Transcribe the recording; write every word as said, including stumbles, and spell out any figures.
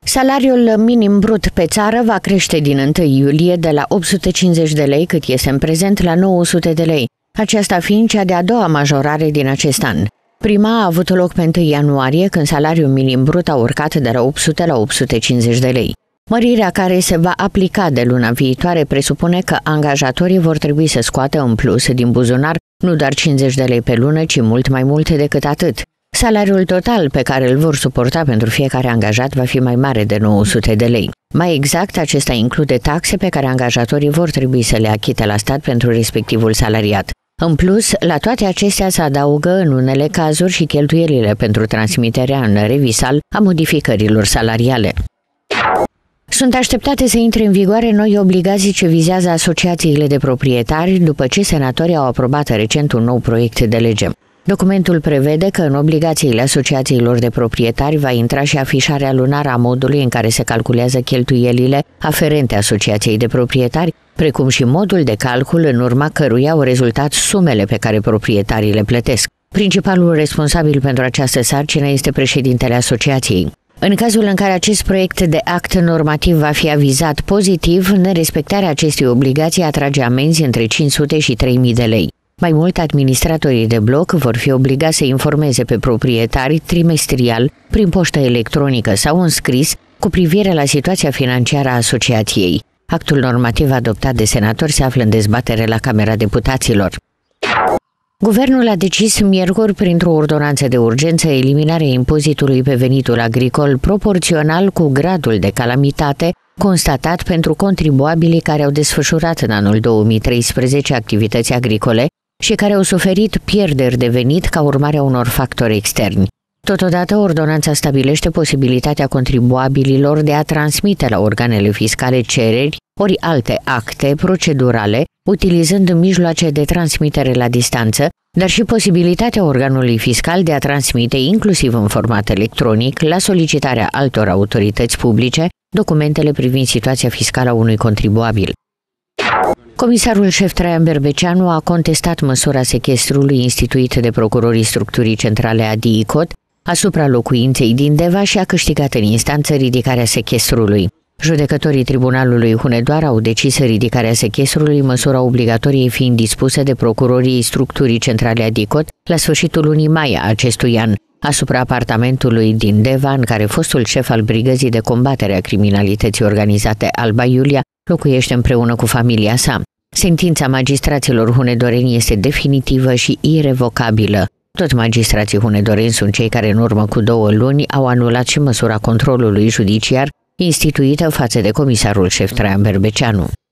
Salariul minim brut pe țară va crește din întâi iulie de la opt sute cincizeci de lei, cât este în prezent, la nouă sute de lei, aceasta fiind cea de-a doua majorare din acest an. Prima a avut loc pe întâi ianuarie, când salariul minim brut a urcat de la opt sute la opt sute cincizeci de lei. Mărirea care se va aplica de luna viitoare presupune că angajatorii vor trebui să scoată în plus din buzunar nu doar cincizeci de lei pe lună, ci mult mai mult decât atât. Salariul total pe care îl vor suporta pentru fiecare angajat va fi mai mare de nouă sute de lei. Mai exact, acesta include taxe pe care angajatorii vor trebui să le achite la stat pentru respectivul salariat. În plus, la toate acestea se adaugă în unele cazuri și cheltuielile pentru transmiterea în revisal a modificărilor salariale. Sunt așteptate să intre în vigoare noi obligații ce vizează asociațiile de proprietari după ce senatorii au aprobat recent un nou proiect de lege. Documentul prevede că în obligațiile asociațiilor de proprietari va intra și afișarea lunară a modului în care se calculează cheltuielile aferente asociației de proprietari, precum și modul de calcul în urma căruia au rezultat sumele pe care proprietarii le plătesc. Principalul responsabil pentru această sarcină este președintele asociației. În cazul în care acest proiect de act normativ va fi avizat pozitiv, nerespectarea acestei obligații atrage amenzi între cinci sute și trei mii de lei. Mai mult, administratorii de bloc vor fi obligați să informeze pe proprietari trimestrial, prin poștă electronică sau în scris, cu privire la situația financiară a asociației. Actul normativ adoptat de senatori se află în dezbatere la Camera Deputaților. Guvernul a decis miercuri, printr-o ordonanță de urgență, eliminarea impozitului pe venitul agricol proporțional cu gradul de calamitate constatat pentru contribuabilii care au desfășurat în anul două mii treisprezece activități agricole și care au suferit pierderi de venit ca urmare a unor factori externi. Totodată, ordonanța stabilește posibilitatea contribuabililor de a transmite la organele fiscale cereri ori alte acte procedurale, utilizând mijloace de transmitere la distanță, dar și posibilitatea organului fiscal de a transmite, inclusiv în format electronic, la solicitarea altor autorități publice, documentele privind situația fiscală a unui contribuabil. Comisarul șef Traian Berbeceanu a contestat măsura sechestrului instituit de procurorii structurii centrale a D I C O T asupra locuinței din Deva și a câștigat în instanță ridicarea sechestrului. Judecătorii Tribunalului Hunedoara au decis ridicarea sechestrului, măsura obligatorie fiind dispusă de procurorii structurii centrale a D I C O T la sfârșitul lunii mai a acestui an, asupra apartamentului din Deva, în care fostul șef al Brigăzii de combatere a criminalității organizate Alba Iulia locuiește împreună cu familia sa. Sentința magistraților hunedoreni este definitivă și irevocabilă. Tot magistrații hunedoreni sunt cei care în urmă cu două luni au anulat și măsura controlului judiciar instituită față de comisarul șef Traian Berbeceanu.